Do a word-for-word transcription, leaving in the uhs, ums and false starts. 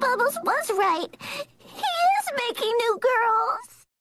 Bubbles was right. He is making new girls.